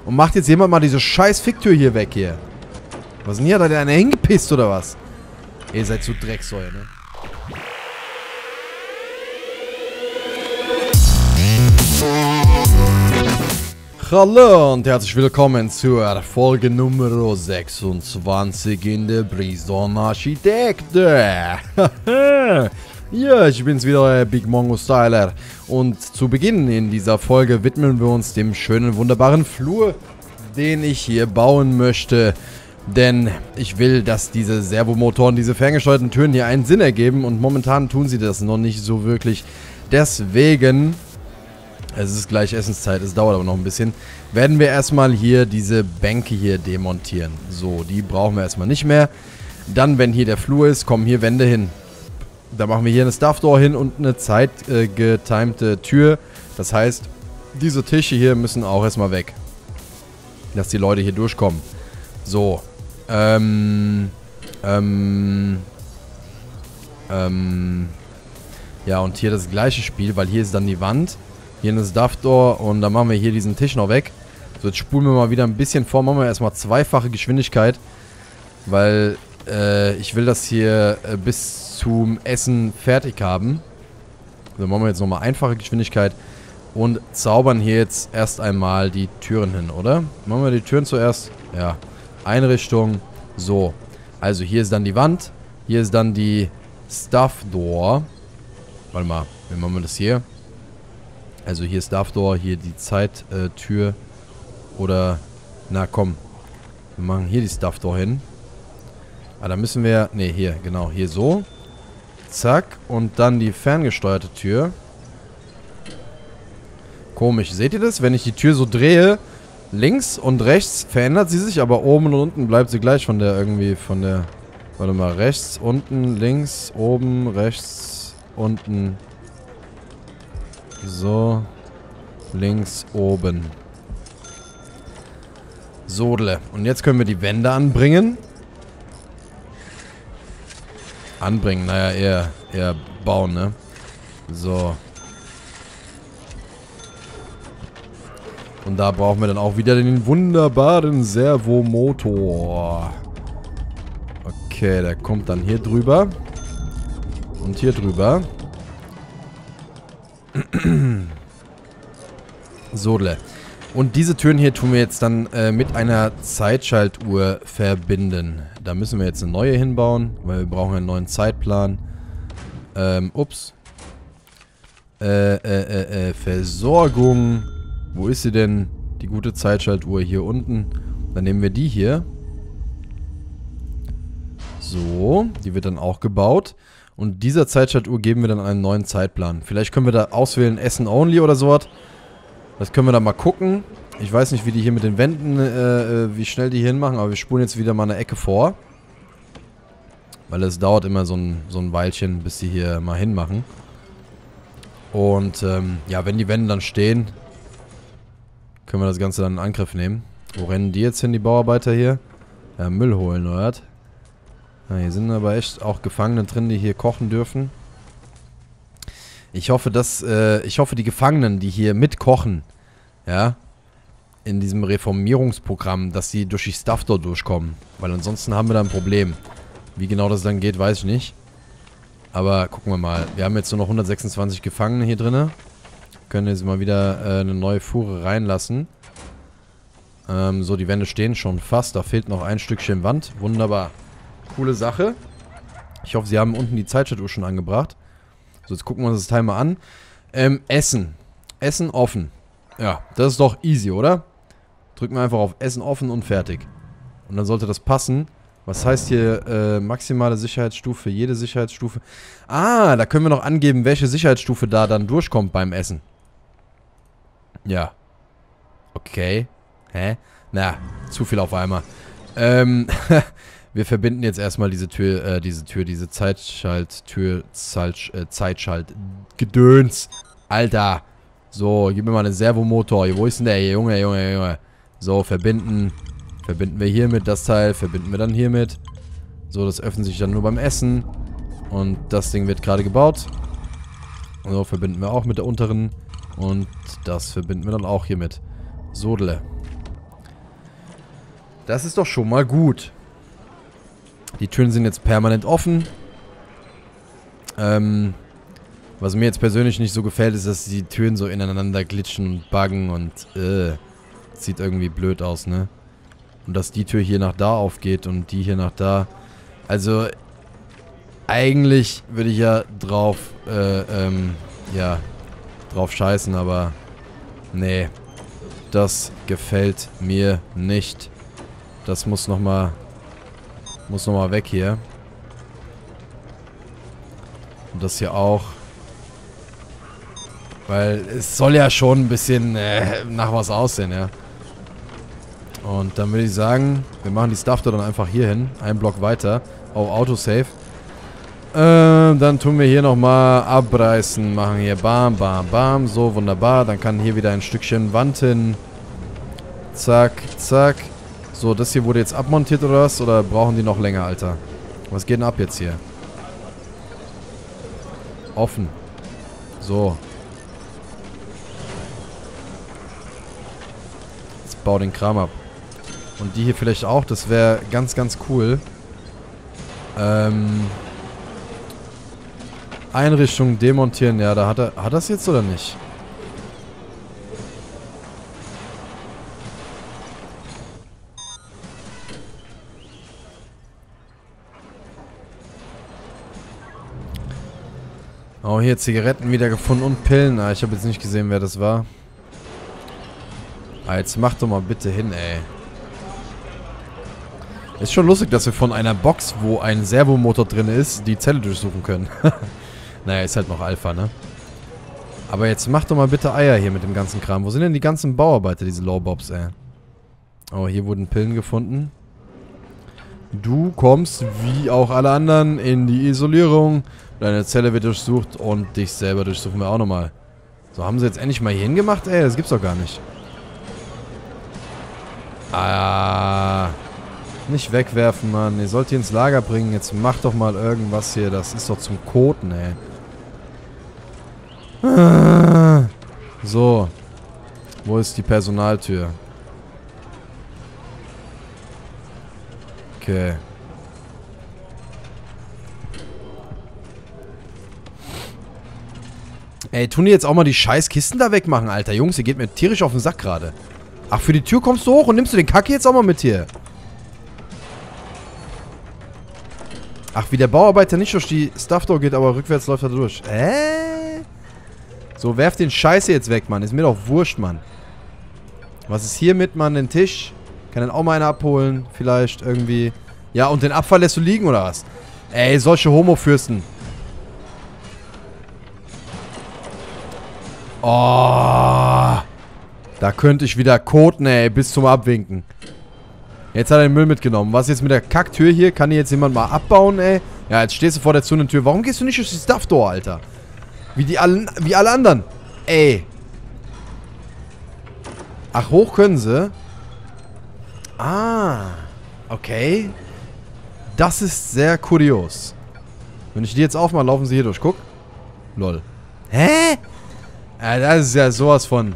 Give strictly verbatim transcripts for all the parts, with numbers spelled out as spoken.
Und macht jetzt jemand mal diese scheiß Ficktür hier weg hier. Was ist denn hier? Hat da einer hingepisst oder was? Ihr seid so Drecksäue, ne? Hallo und herzlich willkommen zur Folge Nummer sechsundzwanzig in der Prison Architekte. Ja, ich bin's wieder, euer Big Mongo Styler. Und zu Beginn in dieser Folge widmen wir uns dem schönen, wunderbaren Flur, den ich hier bauen möchte. Denn ich will, dass diese Servomotoren, diese ferngesteuerten Türen hier einen Sinn ergeben. Und momentan tun sie das noch nicht so wirklich. Deswegen, es ist gleich Essenszeit, es dauert aber noch ein bisschen, werden wir erstmal hier diese Bänke hier demontieren. So, die brauchen wir erstmal nicht mehr. Dann, wenn hier der Flur ist, kommen hier Wände hin. Da machen wir hier eine Stuff Door hin und eine zeitgetimte äh, Tür. Das heißt, diese Tische hier müssen auch erstmal weg. Dass die Leute hier durchkommen. So. Ähm. Ähm. Ähm. Ja, und hier das gleiche Spiel, weil hier ist dann die Wand. Hier eine Stuff Door und dann machen wir hier diesen Tisch noch weg. So, jetzt spulen wir mal wieder ein bisschen vor. Machen wir erstmal zweifache Geschwindigkeit. Weil äh, ich will das hier äh, bis zum Essen fertig haben. So, machen wir jetzt nochmal einfache Geschwindigkeit. Und zaubern hier jetzt erst einmal die Türen hin, oder? Machen wir die Türen zuerst. Ja. Einrichtung. So. Also hier ist dann die Wand. Hier ist dann die Stuff Door. Warte mal. Wie machen wir das hier? Also hier ist Stuff Door. Hier die Zeittür. Äh, oder. Na komm. Wir machen hier die Stuff Door hin. Ah, da müssen wir. Ne, hier. Genau. Hier so. Zack. Und dann die ferngesteuerte Tür. Komisch. Seht ihr das? Wenn ich die Tür so drehe, links und rechts verändert sie sich, aber oben und unten bleibt sie gleich von der irgendwie, von der, warte mal, rechts, unten, links, oben, rechts, unten, so, links, oben. Sodle. Und jetzt können wir die Wände anbringen. Anbringen, naja, eher, eher bauen, ne? So. Und da brauchen wir dann auch wieder den wunderbaren Servomotor. Okay, der kommt dann hier drüber. Und hier drüber. Sodle. Und diese Türen hier tun wir jetzt dann äh, mit einer Zeitschaltuhr verbinden. Da müssen wir jetzt eine neue hinbauen, weil wir brauchen einen neuen Zeitplan. Ähm, ups. Äh, äh, äh, äh, Versorgung. Wo ist sie denn? Die gute Zeitschaltuhr hier unten. Dann nehmen wir die hier. So, die wird dann auch gebaut. Und dieser Zeitschaltuhr geben wir dann einen neuen Zeitplan. Vielleicht können wir da auswählen Essen Only oder sowas. Das können wir dann mal gucken. Ich weiß nicht, wie die hier mit den Wänden, äh, wie schnell die hier hinmachen, aber wir spulen jetzt wieder mal eine Ecke vor. Weil es dauert immer so ein, so ein Weilchen, bis die hier mal hinmachen. Und, ähm, ja, wenn die Wände dann stehen, können wir das Ganze dann in Angriff nehmen. Wo rennen die jetzt hin, die Bauarbeiter hier? Ja, Müll holen, oder? Ja, hier sind aber echt auch Gefangene drin, die hier kochen dürfen. Ich hoffe, dass, äh, ich hoffe, die Gefangenen, die hier mitkochen, ja, in diesem Reformierungsprogramm, dass sie durch die Stuff Door durchkommen. Weil ansonsten haben wir da ein Problem. Wie genau das dann geht, weiß ich nicht. Aber gucken wir mal. Wir haben jetzt nur noch hundertsechsundzwanzig Gefangene hier drin. Können jetzt mal wieder äh, eine neue Fuhre reinlassen. Ähm, so, die Wände stehen schon fast. Da fehlt noch ein Stückchen Wand. Wunderbar. Coole Sache. Ich hoffe, sie haben unten die Zeitschaltuhr schon angebracht. So, jetzt gucken wir uns das Teil mal an. Ähm, Essen. Essen offen. Ja, das ist doch easy, oder? Drücken wir einfach auf Essen offen und fertig. Und dann sollte das passen. Was heißt hier äh, maximale Sicherheitsstufe, jede Sicherheitsstufe? Ah, da können wir noch angeben, welche Sicherheitsstufe da dann durchkommt beim Essen. Ja. Okay. Hä? Na, zu viel auf einmal. Ähm, wir verbinden jetzt erstmal diese Tür, äh, diese Tür, diese Zeitschalttür, Zeit, äh, Zeitschaltgedöns. Alter. So, gib mir mal einen Servomotor. Wo ist denn der? Junge, Junge, Junge. So, verbinden. Verbinden wir hiermit das Teil, verbinden wir dann hiermit. So, das öffnet sich dann nur beim Essen. Und das Ding wird gerade gebaut. So, verbinden wir auch mit der unteren. Und das verbinden wir dann auch hiermit. Sodle. Das ist doch schon mal gut. Die Türen sind jetzt permanent offen. Ähm, was mir jetzt persönlich nicht so gefällt, ist, dass die Türen so ineinander glitschen und buggen und äh, sieht irgendwie blöd aus, ne? Und dass die Tür hier nach da aufgeht und die hier nach da. Also, eigentlich würde ich ja drauf, äh, ähm, ja, drauf scheißen, aber nee, das gefällt mir nicht. Das muss nochmal, muss nochmal weg hier. Und das hier auch. Weil es soll ja schon ein bisschen äh, nach was aussehen, ja. Und dann würde ich sagen, wir machen die Stuff dann einfach hier hin. Einen Block weiter. Auf Autosave. Ähm, dann tun wir hier nochmal abreißen. Machen hier bam, bam, bam. So, wunderbar. Dann kann hier wieder ein Stückchen Wand hin. Zack, zack. So, das hier wurde jetzt abmontiert oder was? Oder brauchen die noch länger, Alter? Was geht denn ab jetzt hier? Offen. So. Jetzt bau den Kram ab. Und die hier vielleicht auch. Das wäre ganz, ganz cool. Ähm... Einrichtung demontieren. Ja, da hat er... Hat er es jetzt oder nicht? Oh, hier Zigaretten wieder gefunden und Pillen. Ah, ich habe jetzt nicht gesehen, wer das war. Ah, jetzt mach doch mal bitte hin, ey. Ist schon lustig, dass wir von einer Box, wo ein Servomotor drin ist, die Zelle durchsuchen können. Naja, ist halt noch Alpha, ne? Aber jetzt mach doch mal bitte Eier hier mit dem ganzen Kram. Wo sind denn die ganzen Bauarbeiter, diese Lowbobs, ey? Oh, hier wurden Pillen gefunden. Du kommst, wie auch alle anderen, in die Isolierung. Deine Zelle wird durchsucht und dich selber durchsuchen wir auch nochmal. So, haben sie jetzt endlich mal hier hingemacht? Ey, das gibt's doch gar nicht. Ah... Nicht wegwerfen, Mann. Ihr sollt die ins Lager bringen. Jetzt mach doch mal irgendwas hier. Das ist doch zum Koten, ey. Ah. So. Wo ist die Personaltür? Okay. Ey, tun die jetzt auch mal die scheiß Kisten da wegmachen, Alter. Jungs, ihr geht mir tierisch auf den Sack gerade. Ach, für die Tür kommst du hoch und nimmst du den Kack jetzt auch mal mit hier. Ach, wie der Bauarbeiter nicht durch die Stuff-Door geht, aber rückwärts läuft er durch. Äh? So, werf den Scheiße jetzt weg, Mann. Ist mir doch wurscht, Mann. Was ist hier mit, Mann? Den Tisch? Kann dann auch mal einer abholen? Vielleicht irgendwie. Ja, und den Abfall lässt du liegen, oder was? Ey, solche Homo-Fürsten. Oh. Da könnte ich wieder koten, ey, bis zum Abwinken. Jetzt hat er den Müll mitgenommen. Was ist jetzt mit der Kacktür hier? Kann hier jetzt jemand mal abbauen, ey? Ja, jetzt stehst du vor der Zunentür. Warum gehst du nicht durch die Stuff-Door, Alter? Wie die allen, wie alle anderen. Ey. Ach, hoch können sie? Ah. Okay. Das ist sehr kurios. Wenn ich die jetzt aufmache, laufen sie hier durch. Guck. Lol. Hä? Ja, das ist ja sowas von...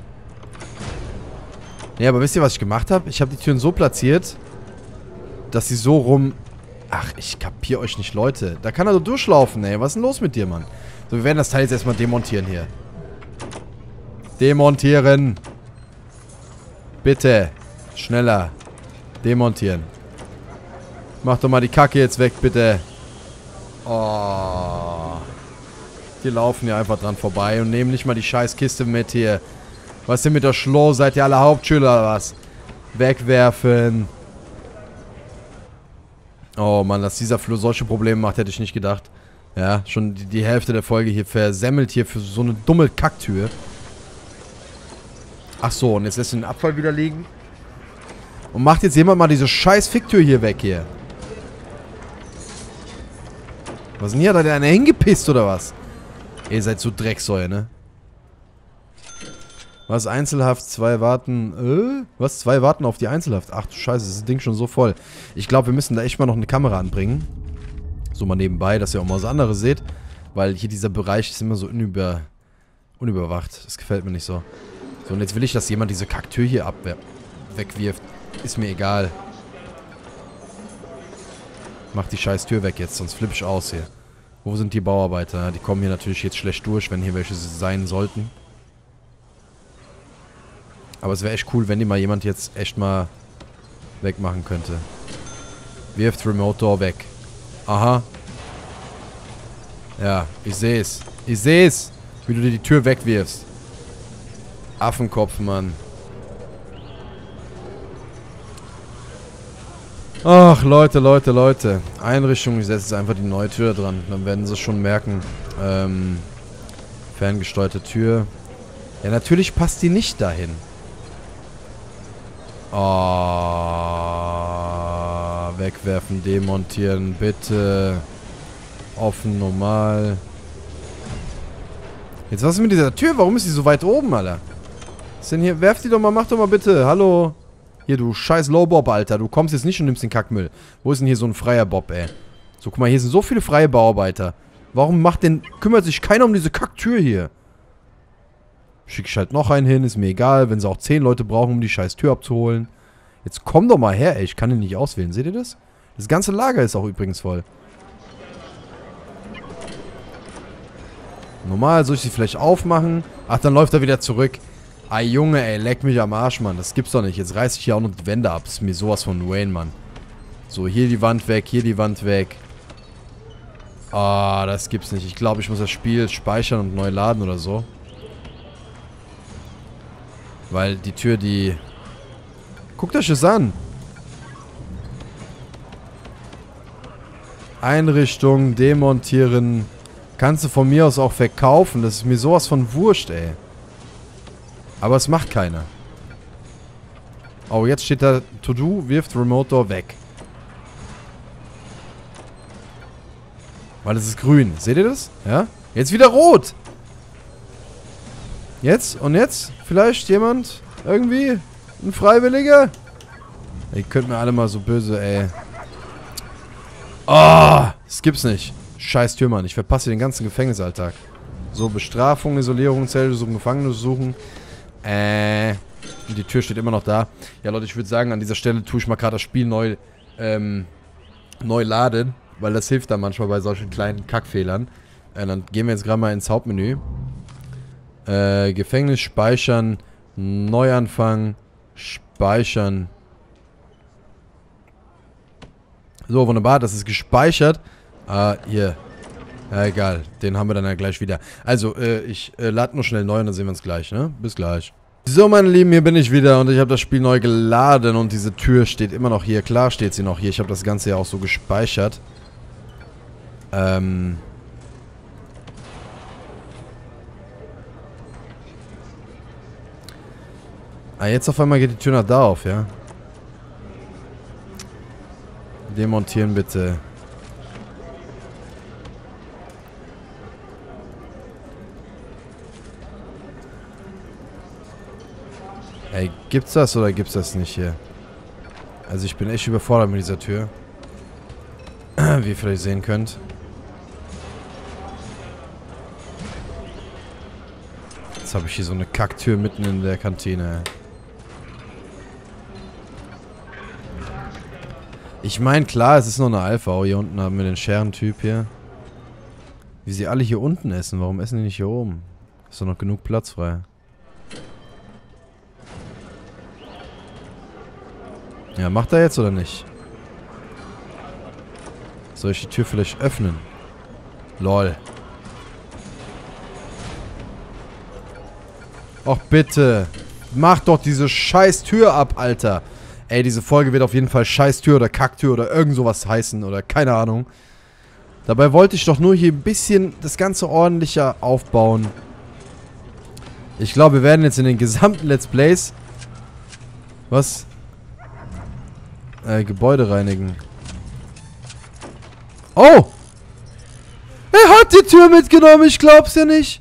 Ja, aber wisst ihr, was ich gemacht habe? Ich habe die Türen so platziert, dass sie so rum... Ach, ich kapier euch nicht, Leute. Da kann er so durchlaufen, ey. Was ist denn los mit dir, Mann? So, wir werden das Teil jetzt erstmal demontieren hier. Demontieren. Bitte. Schneller. Demontieren. Mach doch mal die Kacke jetzt weg, bitte. Oh. Die laufen ja einfach dran vorbei und nehmen nicht mal die scheiß Kiste mit hier. Was ist denn mit der Schloh? Seid ihr alle Hauptschüler oder was? Wegwerfen. Oh Mann, dass dieser Flo solche Probleme macht, hätte ich nicht gedacht. Ja, schon die, die Hälfte der Folge hier versemmelt hier für so eine dumme Kacktür. Ach so, und jetzt lässt du den Abfall wieder liegen. Und macht jetzt jemand mal diese scheiß Ficktür hier weg hier. Was ist denn hier? Hat da einer hingepisst oder was? Ihr seid so Drecksäue, ne? Was, Einzelhaft, zwei warten, äh? Was, zwei warten auf die Einzelhaft? Ach du Scheiße, ist das Ding schon so voll. Ich glaube, wir müssen da echt mal noch eine Kamera anbringen. So mal nebenbei, dass ihr auch mal was anderes seht. Weil hier dieser Bereich ist immer so unüber, unüberwacht. Das gefällt mir nicht so. So, und jetzt will ich, dass jemand diese Kacktür hier abwehr wegwirft. Ist mir egal. Mach die scheiß Tür weg jetzt, sonst flippe ich aus hier. Wo sind die Bauarbeiter? Die kommen hier natürlich jetzt schlecht durch, wenn hier welche sein sollten. Aber es wäre echt cool, wenn die mal jemand jetzt echt mal wegmachen könnte. Wirft Remote Door weg. Aha. Ja, ich sehe es. Ich sehe es, wie du dir die Tür wegwirfst. Affenkopf, Mann. Ach, Leute, Leute, Leute. Einrichtung, ich setze jetzt einfach die neue Tür dran. Dann werden sie schon merken. Ähm, ferngesteuerte Tür. Ja, natürlich passt die nicht dahin. Oh, wegwerfen, demontieren, bitte. Offen, normal. Jetzt was ist mit dieser Tür? Warum ist die so weit oben, Alter? Was ist denn hier? Werf die doch mal, mach doch mal bitte. Hallo. Hier, du scheiß Low-Bob, Alter. Du kommst jetzt nicht und nimmst den Kackmüll. Wo ist denn hier so ein freier Bob, ey? So, guck mal, hier sind so viele freie Bauarbeiter. Warum macht denn... kümmert sich keiner um diese Kacktür hier? Schick ich halt noch einen hin, ist mir egal. Wenn sie auch zehn Leute brauchen, um die scheiß Tür abzuholen. Jetzt komm doch mal her, ey. Ich kann den nicht auswählen. Seht ihr das? Das ganze Lager ist auch übrigens voll. Normal soll ich sie vielleicht aufmachen. Ach, dann läuft er wieder zurück. Ah, Junge, ey, leck mich am Arsch, Mann. Das gibt's doch nicht. Jetzt reiß ich hier auch noch die Wände ab. Das ist mir sowas von Wayne, Mann. So, hier die Wand weg, hier die Wand weg. Ah, das gibt's nicht. Ich glaube, ich muss das Spiel speichern und neu laden oder so. Weil die Tür, die... Guckt euch das an. Einrichtung, demontieren. Kannst du von mir aus auch verkaufen. Das ist mir sowas von wurscht, ey. Aber es macht keiner. Oh, jetzt steht da To-Do, wirft Remote Door weg. Weil es ist grün. Seht ihr das? Ja? Jetzt wieder rot. Jetzt? Und jetzt? Vielleicht jemand? Irgendwie? Ein Freiwilliger? Ihr könnt mir alle mal so böse, ey. Oh, das gibt's nicht. Scheiß Türmann. Ich verpasse den ganzen Gefängnisalltag. So, Bestrafung, Isolierung, Zelte suchen, Gefangene suchen. Äh, die Tür steht immer noch da. Ja, Leute, ich würde sagen, an dieser Stelle tue ich mal gerade das Spiel neu, ähm, neu laden, weil das hilft dann manchmal bei solchen kleinen Kackfehlern. Äh, dann gehen wir jetzt gerade mal ins Hauptmenü. Äh, Gefängnis speichern, Neuanfang, speichern. So, wunderbar, das ist gespeichert. Ah, hier. Ja, egal. Den haben wir dann ja gleich wieder. Also, äh, ich äh, lade nur schnell neu und dann sehen wir uns gleich, ne? Bis gleich. So, meine Lieben, hier bin ich wieder und ich habe das Spiel neu geladen und diese Tür steht immer noch hier. Klar steht sie noch hier. Ich habe das Ganze ja auch so gespeichert. Ähm... Ah, jetzt auf einmal geht die Tür nach da auf, ja? Demontieren bitte. Ey, gibt's das oder gibt's das nicht hier? Also ich bin echt überfordert mit dieser Tür. Wie ihr vielleicht sehen könnt. Jetzt habe ich hier so eine Kacktür mitten in der Kantine. Ich meine, klar, es ist noch eine Alpha. Oh, hier unten haben wir den Scherentyp hier. Wie sie alle hier unten essen. Warum essen die nicht hier oben? Ist doch noch genug Platz frei. Ja, macht er jetzt oder nicht? Soll ich die Tür vielleicht öffnen? Lol. Och bitte. Mach doch diese scheiß Tür ab, Alter. Ey, diese Folge wird auf jeden Fall Scheiß-Tür oder Kacktür oder irgend sowas heißen oder keine Ahnung. Dabei wollte ich doch nur hier ein bisschen das Ganze ordentlicher aufbauen. Ich glaube, wir werden jetzt in den gesamten Let's Plays... Was? Äh, Gebäude reinigen. Oh! Er hat die Tür mitgenommen, ich glaub's ja nicht.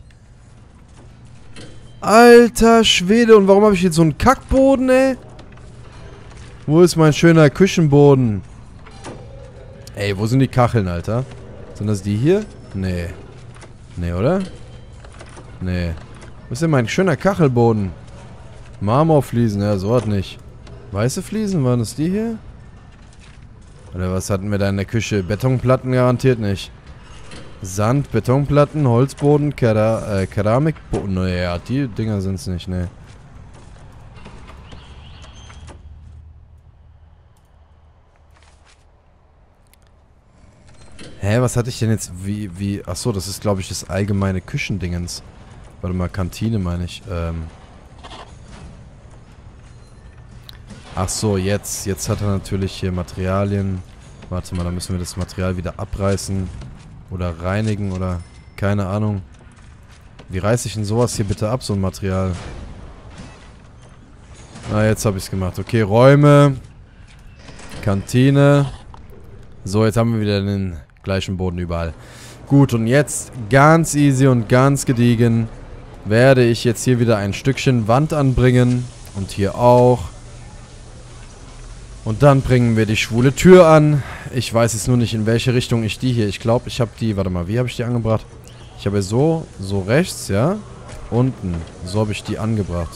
Alter Schwede, und warum habe ich jetzt so einen Kackboden, ey? Wo ist mein schöner Küchenboden? Ey, wo sind die Kacheln, Alter? Sind das die hier? Nee. Nee, oder? Nee. Wo ist denn mein schöner Kachelboden? Marmorfliesen, ja, so hat nicht. Weiße Fliesen, waren das die hier? Oder was hatten wir da in der Küche? Betonplatten garantiert nicht. Sand, Betonplatten, Holzboden, Kera äh, Keramikboden. Naja, die Dinger sind es nicht, ne. Hä, was hatte ich denn jetzt? Wie, wie... Achso, das ist, glaube ich, das allgemeine Küchendingens. Warte mal, Kantine meine ich. Ähm... Ach so, jetzt. Jetzt hat er natürlich hier Materialien. Warte mal, da müssen wir das Material wieder abreißen. Oder reinigen oder... Keine Ahnung. Wie reiße ich denn sowas hier bitte ab, so ein Material? Ah, jetzt habe ich es gemacht. Okay, Räume. Kantine. So, jetzt haben wir wieder den gleichen Boden überall. Gut, und jetzt ganz easy und ganz gediegen werde ich jetzt hier wieder ein Stückchen Wand anbringen. Und hier auch. Und dann bringen wir die schwule Tür an. Ich weiß jetzt nur nicht, in welche Richtung ich die hier... Ich glaube, ich habe die... Warte mal, wie habe ich die angebracht? Ich habe so, so rechts, ja? Unten. So habe ich die angebracht.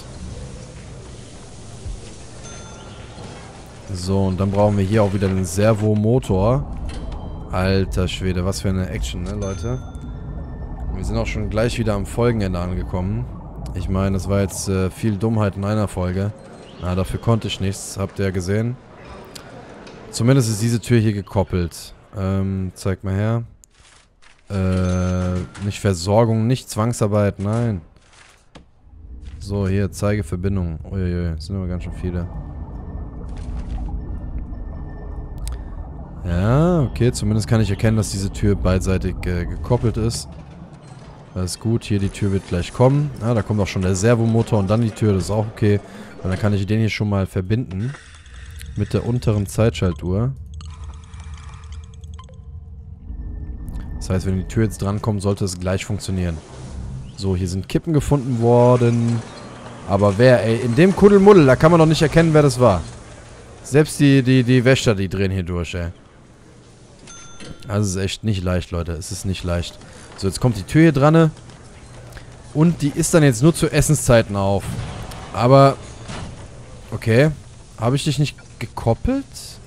So, und dann brauchen wir hier auch wieder den Servomotor. Alter Schwede, was für eine Action, ne, Leute? Wir sind auch schon gleich wieder am Folgenende angekommen. Ich meine, das war jetzt äh, viel Dummheit in einer Folge. Na, dafür konnte ich nichts, habt ihr ja gesehen. Zumindest ist diese Tür hier gekoppelt. Ähm, zeig mal her. Äh, nicht Versorgung, nicht Zwangsarbeit, nein. So, hier, zeige Verbindung. Uiuiui, das sind aber ganz schön viele. Ja, okay, zumindest kann ich erkennen, dass diese Tür beidseitig äh, gekoppelt ist. Das ist gut, hier die Tür wird gleich kommen. Ja, da kommt auch schon der Servomotor und dann die Tür, das ist auch okay. Und dann kann ich den hier schon mal verbinden. Mit der unteren Zeitschaltuhr. Das heißt, wenn die Tür jetzt drankommt, sollte es gleich funktionieren. So, hier sind Kippen gefunden worden. Aber wer, ey, in dem Kuddelmuddel, da kann man doch nicht erkennen, wer das war. Selbst die, die, die Wächter, die drehen hier durch, ey. Also es ist echt nicht leicht, Leute. Es ist nicht leicht. So, jetzt kommt die Tür hier dran. Und die ist dann jetzt nur zu Essenszeiten auf. Aber, okay. Habe ich dich nicht gekoppelt?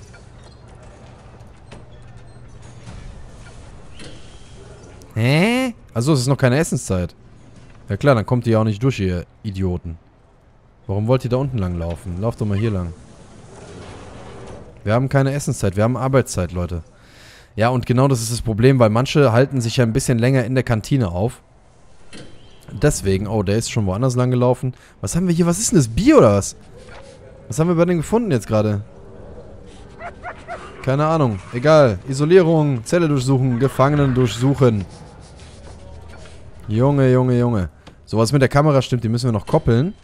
Hä? Also es ist noch keine Essenszeit. Ja klar, dann kommt ihr ja auch nicht durch, ihr Idioten. Warum wollt ihr da unten lang laufen? Lauft doch mal hier lang. Wir haben keine Essenszeit, wir haben Arbeitszeit, Leute. Ja, und genau das ist das Problem, weil manche halten sich ja ein bisschen länger in der Kantine auf. Deswegen, oh, der ist schon woanders lang gelaufen. Was haben wir hier? Was ist denn das? Bier oder was? Was haben wir bei denen gefunden jetzt gerade? Keine Ahnung. Egal. Isolierung, Zelle durchsuchen, Gefangenen durchsuchen. Junge, Junge, Junge. So, was mit der Kamera stimmt, die müssen wir noch koppeln.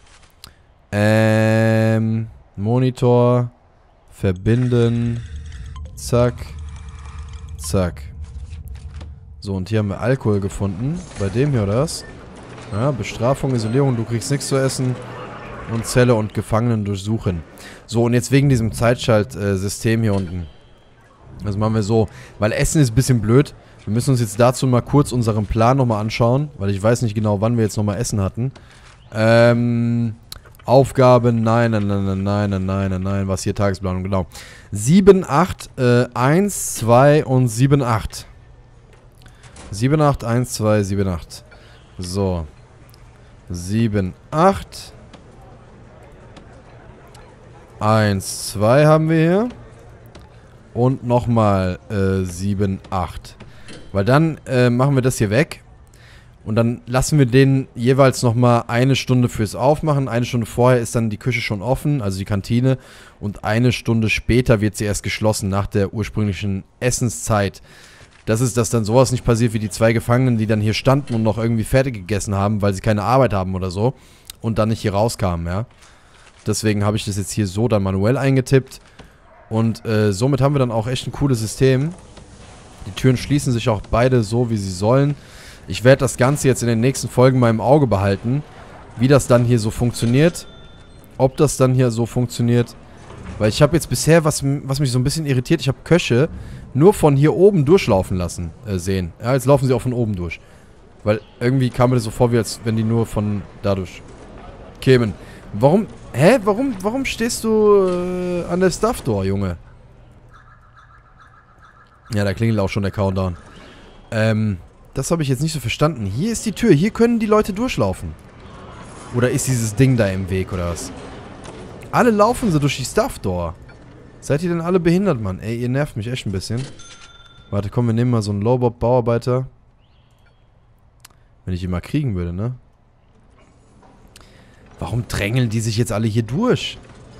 Ähm, Monitor, verbinden, zack, zack. So, und hier haben wir Alkohol gefunden. Bei dem hier, oder was? Ja, Bestrafung, Isolierung, du kriegst nichts zu essen. Und Zelle und Gefangenen durchsuchen. So, und jetzt wegen diesem Zeitschaltsystem hier unten. Das machen wir so. Weil Essen ist ein bisschen blöd. Wir müssen uns jetzt dazu mal kurz unseren Plan nochmal anschauen. Weil ich weiß nicht genau, wann wir jetzt nochmal Essen hatten. Ähm... Aufgaben, nein, nein, nein, nein, nein, nein, nein, nein, nein, was hier Tagesplanung, genau. sieben, acht, eins, zwei und sieben, acht. sieben, acht, eins, zwei, sieben, acht. So. sieben, acht. eins, zwei haben wir hier. Und nochmal äh, sieben, acht. Weil dann äh, machen wir das hier weg. Und dann lassen wir den jeweils nochmal eine Stunde fürs Aufmachen. Eine Stunde vorher ist dann die Küche schon offen, also die Kantine. Und eine Stunde später wird sie erst geschlossen, nach der ursprünglichen Essenszeit. Das ist, dass dann sowas nicht passiert wie die zwei Gefangenen, die dann hier standen und noch irgendwie fertig gegessen haben, weil sie keine Arbeit haben oder so. Und dann nicht hier rauskamen, ja. Deswegen habe ich das jetzt hier so dann manuell eingetippt. Und äh, somit haben wir dann auch echt ein cooles System. Die Türen schließen sich auch beide so, wie sie sollen. Ich werde das Ganze jetzt in den nächsten Folgen mal im Auge behalten, wie das dann hier so funktioniert. Ob das dann hier so funktioniert. Weil ich habe jetzt bisher, was, was mich so ein bisschen irritiert, ich habe Köche nur von hier oben durchlaufen lassen, äh, sehen. Ja, jetzt laufen sie auch von oben durch. Weil irgendwie kam mir das so vor, wie als wenn die nur von dadurch kämen. Warum, hä? Warum, warum stehst du äh, an der Stuff Door, Junge? Ja, da klingelt auch schon der Countdown. Ähm, das habe ich jetzt nicht so verstanden. Hier ist die Tür. Hier können die Leute durchlaufen. Oder ist dieses Ding da im Weg, oder was? Alle laufen so durch die Stuff Door. Seid ihr denn alle behindert, Mann? Ey, ihr nervt mich echt ein bisschen. Warte, komm, wir nehmen mal so einen Lowbob-Bauarbeiter. Wenn ich ihn mal kriegen würde, ne? Warum drängeln die sich jetzt alle hier durch?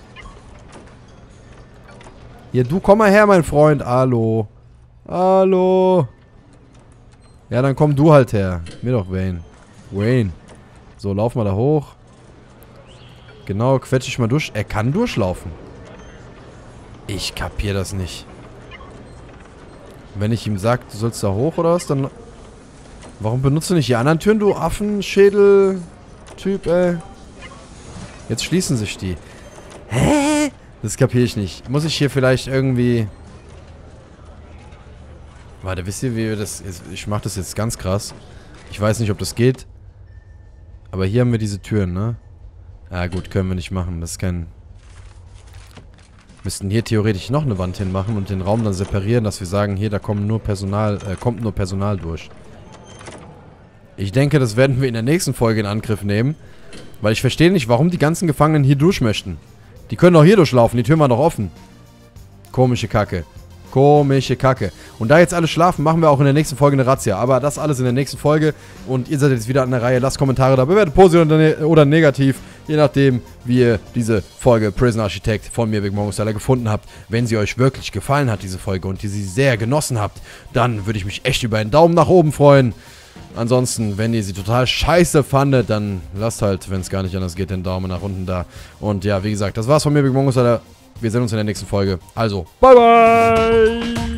Hier, du komm mal her, mein Freund. Hallo. Hallo. Ja, dann komm du halt her. Mir doch, Wayne. Wayne. So, lauf mal da hoch. Genau, quetsch ich mal durch. Er kann durchlaufen. Ich kapier das nicht. Wenn ich ihm sag, du sollst da hoch oder was, dann... Warum benutzt du nicht die anderen Türen, du Affenschädel-Typ, ey? Jetzt schließen sich die. Hä? Das kapier ich nicht. Muss ich hier vielleicht irgendwie... Warte, wisst ihr, wie wir das... Ich mach das jetzt ganz krass. Ich weiß nicht, ob das geht. Aber hier haben wir diese Türen, ne? Ja gut, können wir nicht machen. Das ist kein... Müssten hier theoretisch noch eine Wand hinmachen und den Raum dann separieren, dass wir sagen, hier, da kommen nur Personal, äh, kommt nur Personal durch. Ich denke, das werden wir in der nächsten Folge in Angriff nehmen. Weil ich verstehe nicht, warum die ganzen Gefangenen hier durch möchten. Die können doch hier durchlaufen, die Türen waren doch offen. Komische Kacke. Komische Kacke. Und da jetzt alle schlafen, machen wir auch in der nächsten Folge eine Razzia. Aber das alles in der nächsten Folge. Und ihr seid jetzt wieder an der Reihe. Lasst Kommentare da. Bewertet positiv oder, ne oder negativ. Je nachdem, wie ihr diese Folge Prison Architect von mir, Big Mongo Styler, gefunden habt. Wenn sie euch wirklich gefallen hat, diese Folge, und ihr sie sehr genossen habt, dann würde ich mich echt über einen Daumen nach oben freuen. Ansonsten, wenn ihr sie total scheiße fandet, dann lasst halt, wenn es gar nicht anders geht, den Daumen nach unten da. Und ja, wie gesagt, das war's von mir, Big Mongo Styler. Wir sehen uns in der nächsten Folge. Also, bye bye!